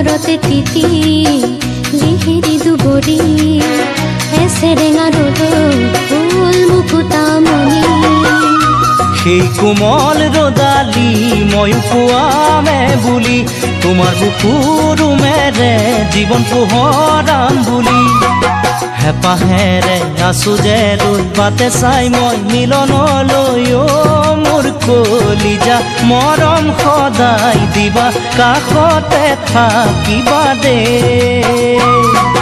পোহৰতে তিতি লিহিৰি দুবৰি এছেৰেঙা ৰ'দত ফুল মুকুতামণি সেই কোমল ৰ'দালি মই পোৱামে বুলি তোমাৰ বুকুৰুমেৰে জীৱন পোহৰাম বুলি হেঁপাহেৰে আছো যে ৰৈ বাটে চাই মই মিলনলৈ মোৰ কলিজা মৰম সদায় দিবা কাষতে থাকিবা দে